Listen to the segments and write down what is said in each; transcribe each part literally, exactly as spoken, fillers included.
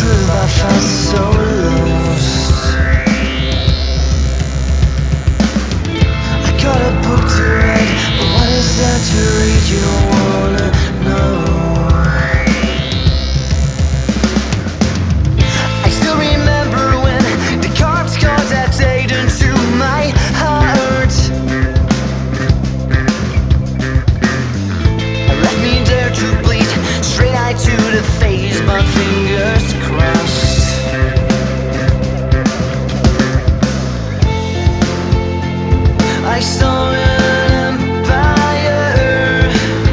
truth, I felt so lost. I got a book to read, but what is there to read? You don't wanna know. I still remember when the cops called that date into my heart. I left me there to bleed, straight eye to the face, but fingers crossed. I saw an empire,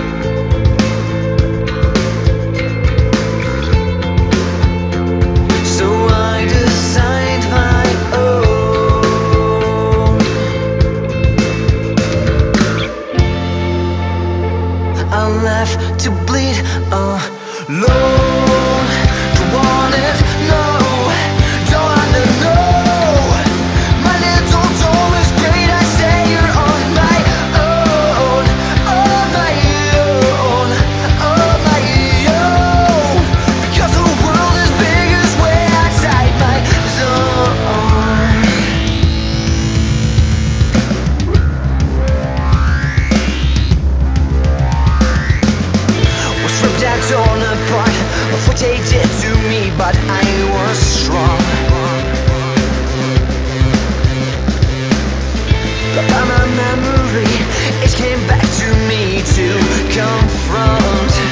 so I designed my own. I'm left to bleed alone. Don't want it, no. Don't wanna know. My little doll is great, I say you're on my own. On my own, on my own. Because the world is big, is way outside my zone. Was ripped out, torn apart of what they did to me, but I was strong. But by my memory, it came back to me to confront.